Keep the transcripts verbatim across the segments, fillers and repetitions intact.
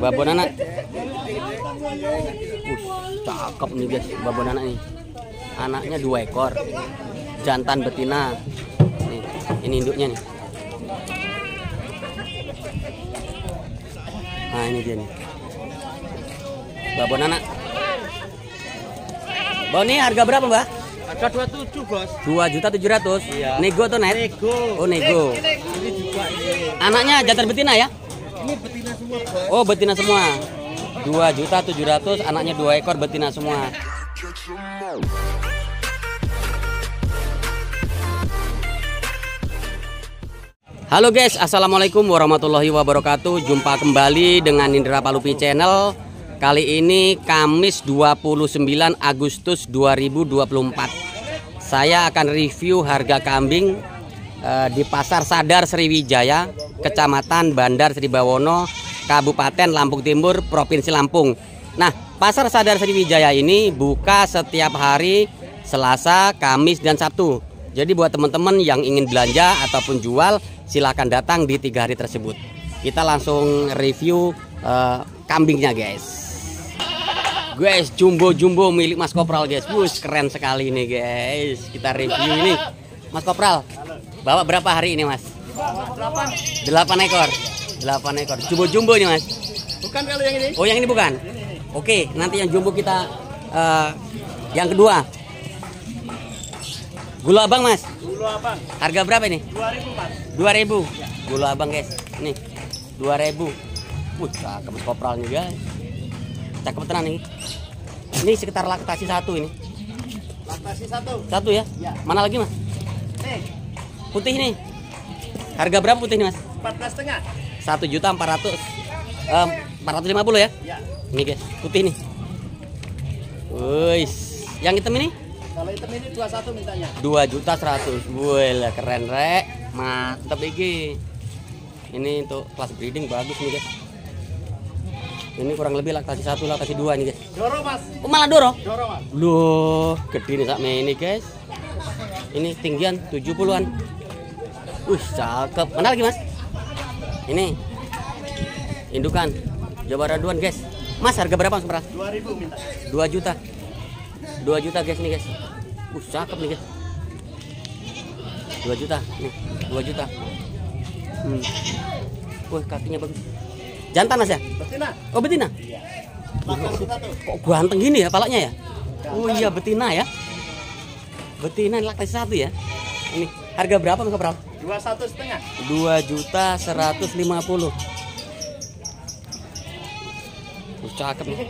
babon anak. Uh, cakep nih guys, babon anak nih. Anaknya dua ekor, jantan betina. Nih, ini induknya nih. Nah ini dia nih, babon anak. Bau ini harga berapa mbak? Harga dua puluh tujuh bos. Dua juta tujuh ratus. Iya. Nego tuh net? Nego. Oh nego. Ini juga ini. Anaknya jantan betina ya? Ini betina semua bos. Oh betina semua. Dua juta tujuh ratus, anaknya dua ekor betina semua. Halo guys, assalamualaikum warahmatullahi wabarakatuh. Jumpa kembali dengan Indra Palupi Channel. Kali ini Kamis dua puluh sembilan Agustus dua ribu dua puluh empat. Saya akan review harga kambing eh, di Pasar Sadar Sriwijaya, Kecamatan Bandar Sri Bawono, Kabupaten Lampung Timur, Provinsi Lampung. Nah, Pasar Sadar Sriwijaya ini buka setiap hari Selasa, Kamis, dan Sabtu. Jadi buat teman-teman yang ingin belanja ataupun jual, silahkan datang di tiga hari tersebut. Kita langsung review uh, kambingnya guys. Guys, jumbo-jumbo milik Mas Kopral guys. Wush, keren sekali nih guys. Kita review ini. Mas Kopral, bawa berapa hari ini mas? Delapan ekor. Delapan ekor. Jumbo-jumbo nih mas. Bukan kalau yang ini. Oh yang ini bukan. Oke, nanti yang jumbo kita uh, yang kedua. Gula abang mas. Gula abang. Harga berapa ini? Dua ribu mas. Dua ribu. Gula abang guys. Nih, dua ribu. Wuh, cakep Mas Kopral nih guys. Cakep tenan nih. Ini sekitar laktasi satu ini. Laktasi satu. Satu ya? Ya. Mana lagi mas? Nih. Putih nih. Harga berapa putih nih mas? Empat belas setengah. Satu juta empat ratus. Empat ratus lima puluh ya? Ya. Ini guys, putih nih. Wih, yang hitam ini? Kalau hitam ini dua puluh satu mintanya. Dua juta seratus. Wih, keren rek. Mantap iki. Ini untuk kelas breeding bagus nih guys. Ini kurang lebih laktasi satu, laktasi dua nih guys. Doro mas. Oh malah doro? Doro mas. Loh, gede nih sakme ini guys. Ini tinggian tujuh puluhan. Wih, cakep. Mana lagi mas? Ini indukan Jawa Raduan guys. Mas harga berapa mas? Dua ribu minta. Dua juta. Dua juta guys nih guys. Uh, cakep nih guys. Dua juta. Nih, dua juta. Hmm. Wih, kakinya bagus. Jantan mas ya? Betina. Oh betina. Iya. Laktasi satu. Kok ganteng gini ya palanya ya? Oh iya betina ya. Betina laktasi satu ya. Ini harga berapa mas Kopral? Dua satu setengah. Dua juta seratus lima puluh. Uh, cakep nih.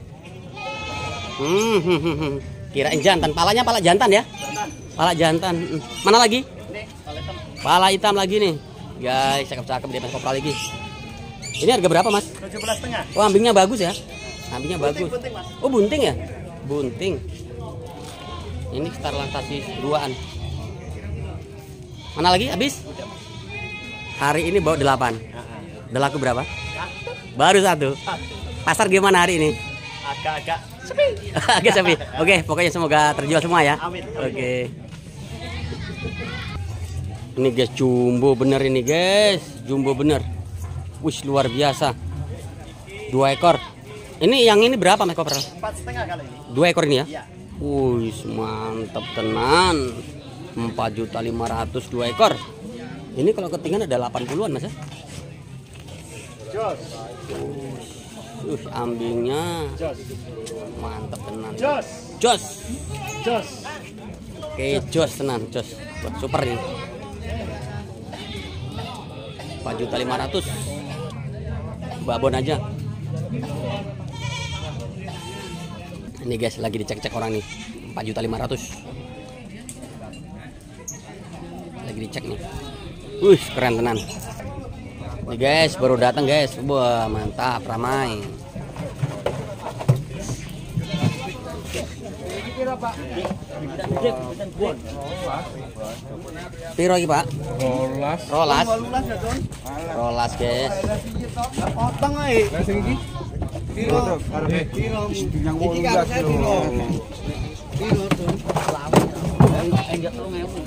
Hmm, hmm, hmm, hmm. Kirain jantan, palanya pala jantan ya? Jantan. Pala jantan. Hmm. Mana lagi? Nih, kalau hitam. Pala hitam lagi nih. Guys, cakep-cakep dia Mas Kopral lagi. Ini harga berapa mas? Tujuh belas setengah. Oh ambingnya bagus ya? Ambingnya Bunting, bagus. bunting, mas. Oh bunting ya? Bunting. Ini sekitar laktasi duaan. Mana lagi? Habis? Hari ini bawa delapan. Udah laku berapa? Baru satu. Pasar gimana hari ini? Agak-agak sepi. Agak sepi. Oke, pokoknya semoga terjual semua ya. Amin. Oke. Ini guys, jumbo bener ini guys. Jumbo bener. Wih, luar biasa. Dua ekor. Ini yang ini berapa Mas Kopral? Empat setengah kali ini. Dua ekor ini ya? Iya. Wih, mantap tenan. Empat juta lima ratus dua ekor. Ini kalau ketinggian ada delapan puluhan mas ya? Jos. Uh, ambingnya Jos. mantap tenan. Jos. Jos. Jos. Oke, jos tenan, jos. Wah, super ini. Empat juta lima ratus. Babon aja. Ini guys lagi dicek-cek orang nih. Empat juta lima ratus. Lagi dicek nih. Wih, keren tenan. Nih guys, baru datang guys. Wah, mantap, ramai. Piro iki, Pak? Rolas. Rolas. Rolas ya, Don. Rolas, guys. Potong ae. Lah sing iki. Piro? Piro? Iki karepnya piro? Piro, Don? Enggak lu ngewu.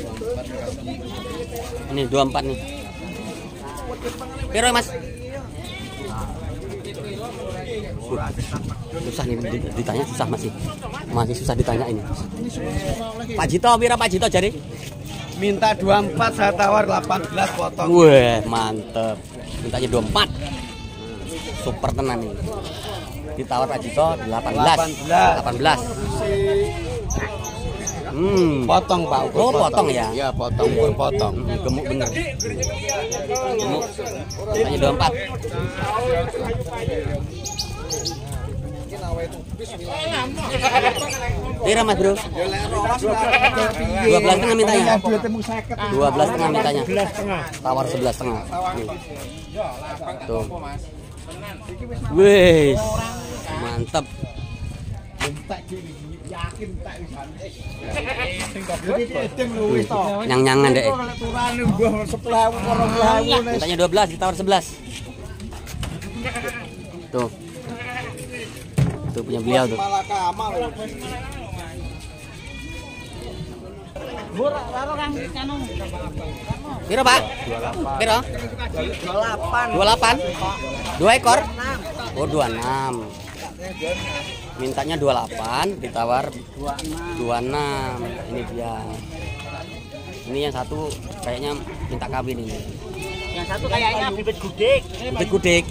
Ini dua puluh empat nih. Piro, Mas? Susah nih ditanya, susah masih. Masih susah ditanya ini. Pak Jito, pira Pak Jito jadi? Minta dua puluh empat, saya tawar delapan belas potong. Wah, mantep. Mintanya dua puluh empat. Super tenan nih. Ditawar Pak Jito delapan belas. delapan belas. Hmm, Potong Pak. Ukur oh, potong ya? Ya, potong, ukur potong. Hmm, gemuk bener. Gemuk. Mintanya dua puluh empat. Pira Mas Bro? dua belas setengah mintanya. dua belas setengah mintanya. Tawar sebelas setengah. Tuh. Wih, mantap. Nyang-nyangan deh. Mintanya dua belas, ditawar sebelas. Tuh. Tuh punya beliau tuh. Piro Pak? Piro? dua puluh delapan. Dua ekor? Oh, dua puluh enam. Mintanya dua puluh delapan, ditawar dua puluh enam. Ini dia. Ini yang satu kayaknya minta kawin ini. Yang satu kayaknya bibit gudeg. Bibit gudeg.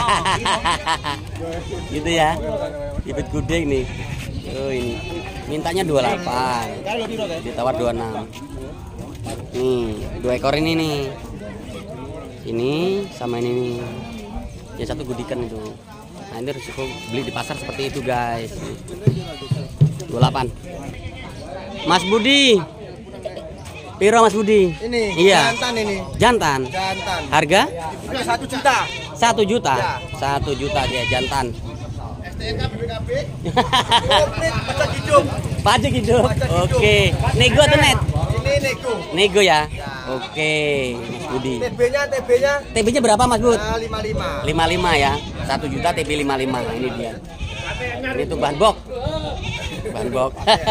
Gitu ya. Bibit gudeg nih. Oh ini. Mintanya dua puluh delapan. Ditawar dua puluh enam. Nih, dua ekor ini nih. Ini sama ini nih. Yang satu gudikan itu. Nah, ini risiko beli di pasar seperti itu, guys. dua puluh delapan. Mas Budi. Piro Mas Budi? Ini iya. jantan ini. Jantan. Jantan. Harga? satu juta. Satu juta. Ya. Satu juta dia jantan. S T N K B P K B. Pajak hidup. Pajak hidup. Oke. Nego atau net? Ini nego. Nego ya. Oke, Mas Budi. T B-nya T B-nya T B-nya berapa Mas Bud? lima puluh lima. lima puluh lima ya. satu juta T B lima puluh lima. Ini dia. Ini tuh bahan bok. Bahan bok.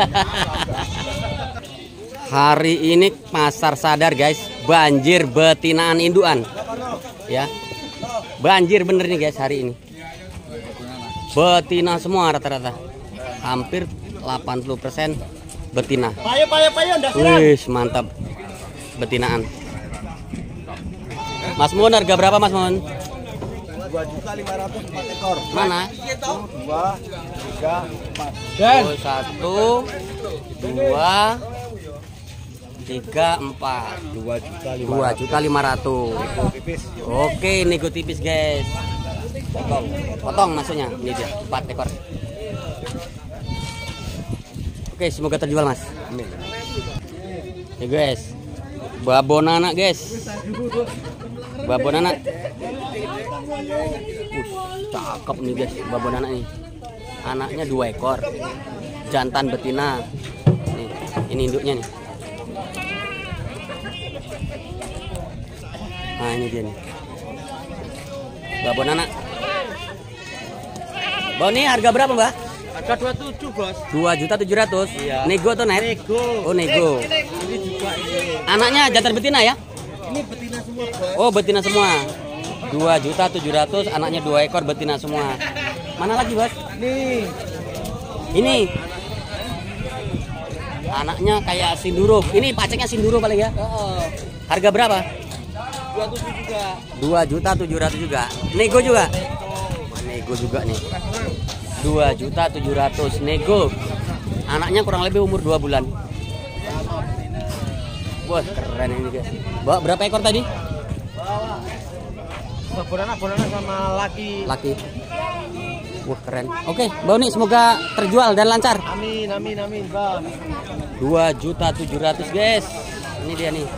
Hari ini pasar sadar guys, banjir betinaan induan. Ya. Banjir bener nih guys hari ini. Betina semua rata-rata. Hampir delapan puluh persen betina. Payo payo payo ndak Wih, mantap. Betinaan. Mas Mun, harga berapa Mas Mun? dua juta lima ratus empat ekor. Mana? dua, tiga, empat. Oh, satu, dua, tiga, empat. dua juta Dua juta lima ratus. tipis. Oke, nego tipis guys. Potong, potong maksudnya. Ini dia, empat ekor. Oke, semoga terjual Mas. Amin. Ya guys, babon anak guys. Babon anak. Uh, cakep nih guys, babon anak nih. Anaknya dua ekor. Jantan betina. Nih, ini induknya nih. Nah, ini dia nih. Babon anak. Boni harga berapa, Mbak? Harga dua puluh tujuh, Bos. dua juta tujuh ratus. Iya. Nego atau net? Nego. Oh, nego. Ini juga ini. Anaknya jantan betina ya? Ini betina semua, Bos. Oh, betina semua. dua juta tujuh ratus, anaknya dua ekor betina semua. Mana lagi, Bos? Nih. Ini. Anaknya kayak sinduro. Ini paceknya sinduro paling ya? Heeh. Harga berapa? dua puluh tujuh juga. dua juta tujuh ratus juga. Nego juga. Wah, nego juga nih. dua juta tujuh ratus nego. Anaknya kurang lebih umur dua bulan. Wah, keren ini guys. Bawa berapa ekor tadi? Bonana bonana sama laki. Laki. Wah, keren. Oke, Mbak Uni, semoga terjual dan lancar. Amin amin amin, Bang. dua juta tujuh ratus guys. Ini dia nih.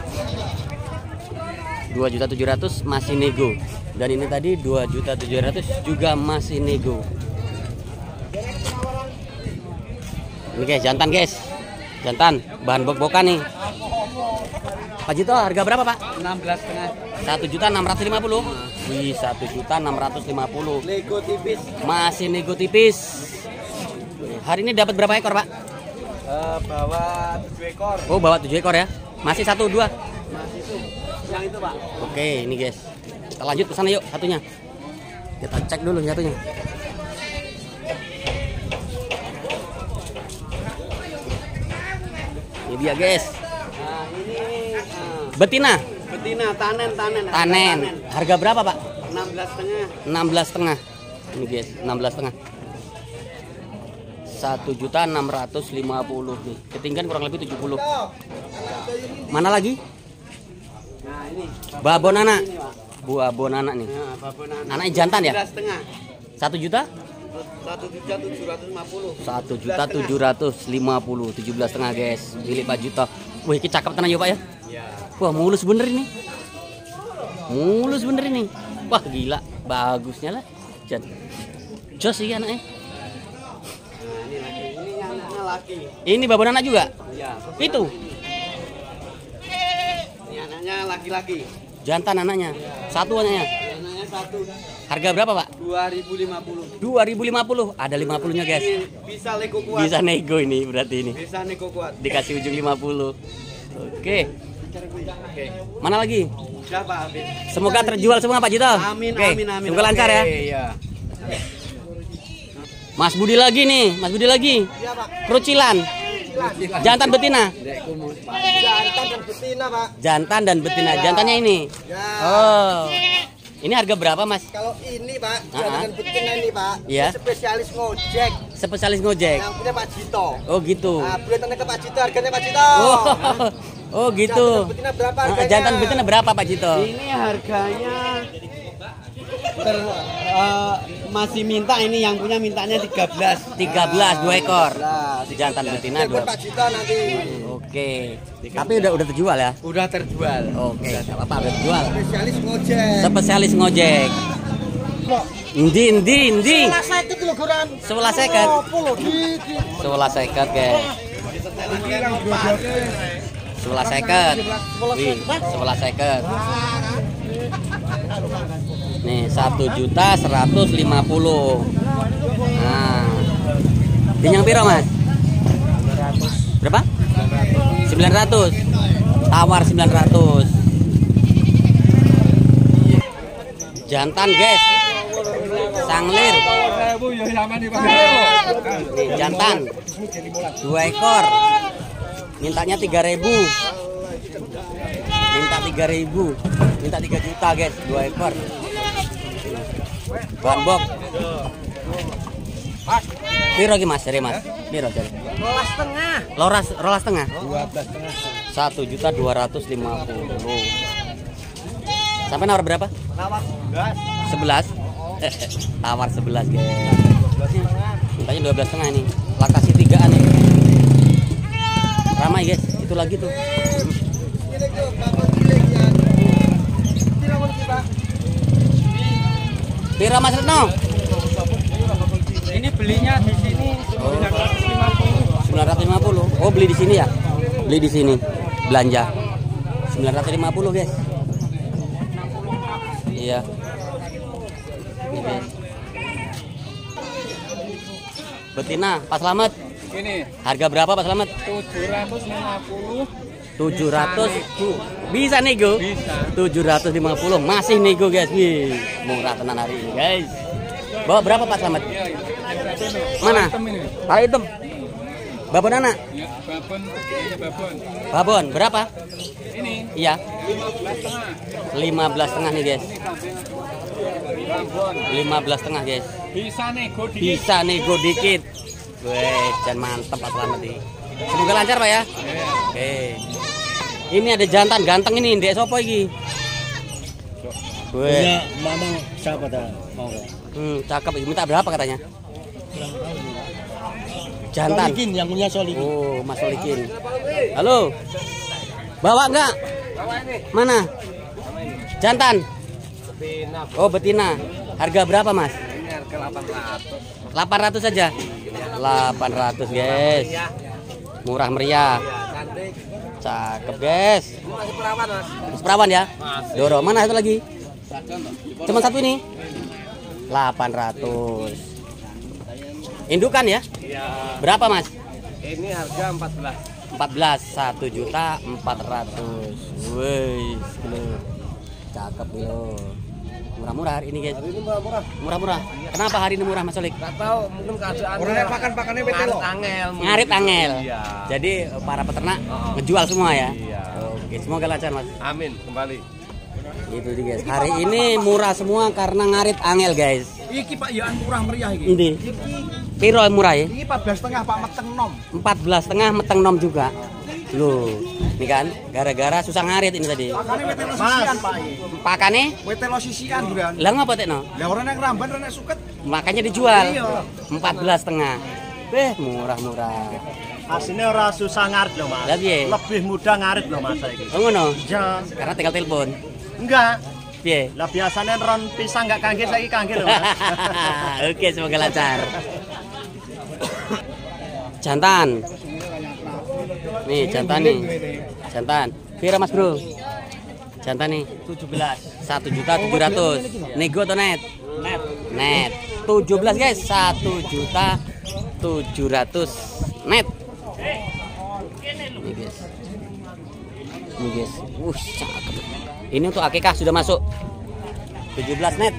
dua juta tujuh ratus masih nego. Dan ini tadi dua juta tujuh ratus juga masih nego. Ini guys, jantan guys. Jantan, bahan bok-bokan nih. Pak Jito, harga berapa Pak? enam belas setengah. satu juta enam ratus lima puluh. Wih, satu juta enam ratus lima puluh. Nego tipis. Masih nego tipis. Hari ini dapat berapa ekor Pak? Uh, bawa tujuh ekor. Oh, bawa tujuh ekor ya. Masih satu dua. Masih itu. Yang itu, Pak. Oke, ini guys. Kita lanjut ke sana yuk satunya. Kita cek dulu satunya. Ini dia guys. Nah, ini ah, Betina. betina tanen tanen. Tanen. Harga berapa Pak? enam belas setengah. enam belas setengah. Ini guys, enam belas setengah. satu juta enam ratus lima puluh nih. Ketinggian kurang lebih tujuh puluh. Mana lagi? Nah, ini Babon anak. ini, Pak. Buah bonana nih. Nah, babon anak. Anaknya jantan ya? sembilan setengah. satu juta? satu juta tujuh ratus lima puluh. satu juta tujuh ratus lima puluh. tujuh belas setengah guys. Milik Pak Juto. Wih, ini cakep tenan ya Pak ya? Ya. Wah, mulus bener ini. Mulus bener ini. Wah, gila. Bagusnya lah. Jan. Jos sih anaknya. Nah, ini laki. Ini anaknya laki. Ini babon anak juga? Ya. Itu. Ini anaknya laki-laki. Jantan anaknya. Satu anaknya. Anaknya satu. Harga berapa Pak? dua ribu lima puluh. dua ribu lima puluh. Ada lima puluh-nya guys. Ini bisa nego kuat. Bisa nego ini berarti ini. Bisa nego kuat. Dikasih ujung lima puluh. Oke. Oke. Mana lagi? Sudah Pak habis. Semoga terjual semua Pak Juto. Amin, Oke. amin, amin. Semoga lancar ya. Oke, iya. Mas Budi lagi nih, Mas Budi lagi. Iya, Pak. Kerucilan. Jantan betina. Jantan dan betina, Pak. Jantan dan betina. Jantannya ini. Ya. Oh. Ini harga berapa, Mas? Kalau ini, Pak, Ah, jantan ah. dan betina ini, Pak. Iya. Ini spesialis ngojek. Spesialis ngojek. Yang punya Pak Jito. Oh, gitu. Nah, boleh tanya ke Pak Jito harganya Pak Jito. Oh. Oh, gitu. Jantan dan betina berapa Ah, harganya? jantan betina berapa, Pak Jito? Ini harganya ter, eh, masih minta ini yang punya mintanya tiga belas. tiga belas dua ekor. Nah, Jantan betina telepon dua. Pak Jito nanti. Oke. Tapi udah udah terjual ya? Udah terjual. Oke, enggak apa-apa udah terjual. Spesialis ngojek. Spesialis ngojek. Endi endi endi. Seket kilogram. Sebelas seket. Sebelas seket, guys. Sebelas seket. Wih, sebelas seket. Nih, satu juta seratus lima puluh. Nah. Binyang piro, Mas? Berapa? sembilan ratus. Tawar sembilan ratus. Jantan, guys. Sanglir. Nih, jantan. Dua ekor. Mintanya tiga ribu. Minta tiga ribu. Minta tiga juta, guys. Dua ekor. Bambok. Piro ki Mas, dari Mas? Piro dari? Rolas tengah. Loras, rolas tengah. dua belas tengah. Satu juta dua ratus lima puluh. Sampai nawar berapa? Nawar gas. Sebelas. Tawar sebelas, guys. Mintanya dua belas setengah nih. Lakasi tigaan nih. Ramai, guys. Itu lagi tuh. Piro Mas Retno? Ini belinya di sini sembilan ratus lima puluh. sembilan ratus lima puluh. Oh, beli di sini ya? Beli di sini. Belanja. sembilan ratus lima puluh, guys. Iya. Ini, guys. Betina, Pak Slamet. Ini Harga berapa Pak Slamet? tujuh ratus lima puluh. tujuh ratus. Bisa nego? Bisa. tujuh ratus lima puluh. Masih nego, guys. Wih, murah tenan hari ini, guys. Bawa berapa Pak Slamet? Mana? Pak hitam. Babon anak? Ya, babon, ini babon. Babon, berapa? Ini Iya, lima belas setengah. lima belas setengah nih, guys. Babon. lima belas setengah, guys. Bisa nego di. Bisa nego dikit. Weh, dan mantep Pak Slamet ini. Semoga lancar Pak ya. Oke. Ini ada jantan ganteng ini, Ndek sopo iki? Weh. Mama siapa dah? Mau. Hmm, cakep. Minta berapa katanya? Jantan. Solikin yang punya Solikin. Oh, Mas Solikin. Halo. Bawa enggak? Mana? Jantan. Oh, betina. Harga berapa, Mas? Ini harga delapan ratus. delapan ratus saja. delapan ratus, guys. Murah meriah. Cantik. Cakep, guys. Masih perawan, Mas. Mas perawan ya? Doro, mana satu lagi? Cuma satu ini. delapan ratus. Indukan ya? Iya. Berapa, Mas? Ini harga empat belas. empat belas. satu juta empat ratus. Wih, lo. Cakep lo. Murah-murah hari ini guys. Hari ini murah-murah. Murah-murah. Kenapa hari ini murah Mas Solik? Gak tahu, mungkin keadaan Orangnya pakan-pakannya bete loh. angel. Ngarit angel. Iya. Jadi para peternak Oh. ngejual semua ya. Iya. Oke, semoga lancar Mas. Amin, kembali. Itu dia guys. Hari ini murah semua karena ngarit angel guys. Iki Pak ya murah meriah iki. Ini. Piro murah ya? Iki empat belas setengah Pak meteng nom. empat belas setengah meteng nom juga. Loh, ini kan gara-gara susah ngarit ini tadi. Pakane wetelo sisian Pak. Pakane Wetelo sisian duran. lah ngapa tekno? Lah orang yang ramban orang yang suket. Makanya dijual Iya. empat belas setengah. Beh, murah-murah. Aslinya orang susah ngarit loh mas. Lah piye? Lebih mudah ngarit loh mas saya. Oh ngono. Jangan. Karena tinggal telepon. Enggak. Piye? Lah biasanya ron pisang nggak kangen saya kangen loh mas. Oke, semoga lancar. Jantan. Nih, jantan nih. Jantan. Pira Mas Bro? Jantan nih. tujuh belas. satu juta tujuh ratus. Nego atau net? Net. Net. tujuh belas guys, satu juta tujuh ratus net. Ini guys. Ini guys. Wuh, cakep. Ini untuk akikah sudah masuk. tujuh belas net.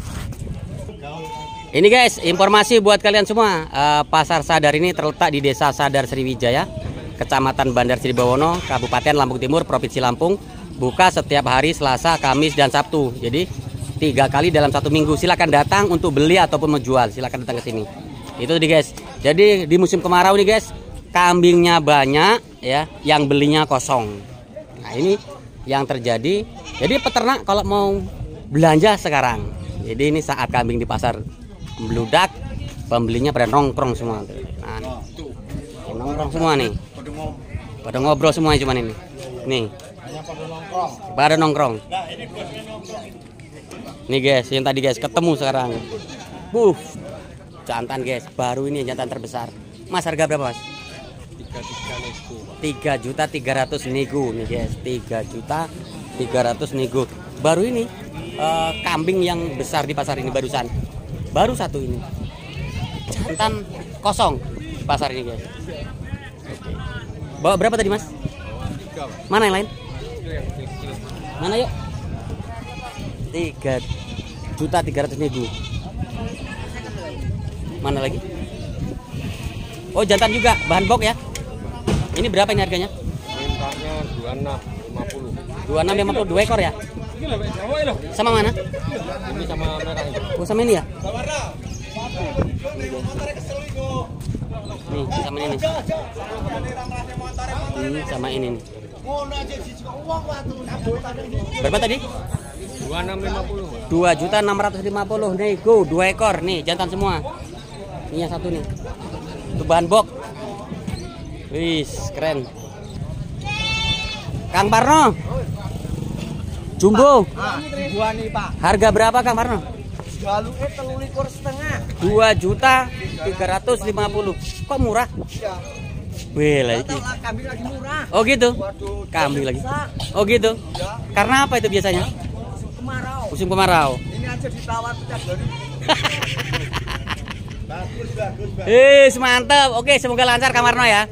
Ini guys, informasi buat kalian semua. Uh, Pasar Sadar ini terletak di Desa Sadar Sriwijaya, Kecamatan Bandar Sri Bawono, Kabupaten Lampung Timur, Provinsi Lampung. Buka setiap hari Selasa, Kamis, dan Sabtu. Jadi tiga kali dalam satu minggu. Silakan datang untuk beli ataupun menjual. Silakan datang ke sini. Itu nih guys. Jadi di musim kemarau nih guys, kambingnya banyak ya, yang belinya kosong. Nah ini yang terjadi. Jadi peternak kalau mau belanja sekarang. Jadi ini saat kambing di pasar meludak, pembelinya pada nongkrong semua. Nah, nongkrong semua nih. Pada ngobrol semuanya cuman ini. Nih. Pada nongkrong. Nih guys, yang tadi guys ketemu sekarang. Buh. Jantan guys, baru ini jantan terbesar. Mas harga berapa Mas? tiga juta tiga ratus nego nih guys. tiga juta tiga ratus nego. Baru ini uh, kambing yang besar di pasar ini barusan. Baru satu ini. Jantan kosong di pasar ini guys. Bawa berapa tadi Mas? Mana yang lain? Mana yuk? tiga juta tiga ratus nego. Mana lagi? Oh jantan juga, bahan box ya. Ini berapa ini harganya? Mintanya dua puluh enam lima puluh. dua puluh enam lima puluh dua ekor ya? Sama mana? Ini sama merah ini. Oh sama ini ya? Nih sama ini nih. Ini sama ini nih. Berapa tadi? dua puluh enam lima puluh. dua juta enam ratus lima puluh nego, dua ekor nih, jantan semua. Ini yang satu nih. Itu bahan box. Wih, keren. Kang Parno. Jumbo. Gua nih Pak. Harga berapa Kang Parno? Galuke telu likur setengah. dua juta tiga ratus lima puluh. Kok murah? Iya. Wih, lagi. Kambing lagi murah. Oh gitu. Waduh. Kambing lagi. Oh gitu. Karena apa itu biasanya? Kemarau. Musim kemarau. Ini aja ditawar pecah dari. Bagus, bagus, bagus. Eh, mantap. Oke, semoga lancar Kang Parno ya.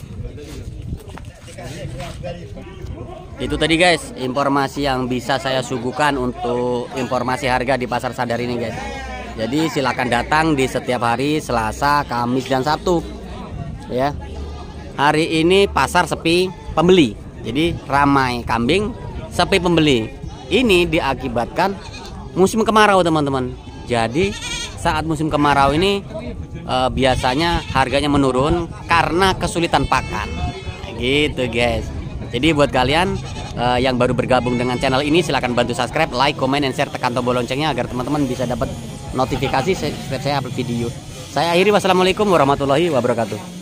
Itu tadi guys, informasi yang bisa saya suguhkan untuk informasi harga di Pasar Sadar ini guys. Jadi silakan datang di setiap hari Selasa, Kamis, dan Sabtu. Ya. Hari ini pasar sepi pembeli. Jadi ramai kambing, sepi pembeli. Ini diakibatkan musim kemarau teman-teman. Jadi saat musim kemarau ini eh, biasanya harganya menurun karena kesulitan pakan. Gitu guys. Jadi buat kalian uh, yang baru bergabung dengan channel ini, silahkan bantu subscribe, like, comment, dan share, tekan tombol loncengnya agar teman-teman bisa dapat notifikasi setiap saya upload video. Saya akhiri, wassalamualaikum warahmatullahi wabarakatuh.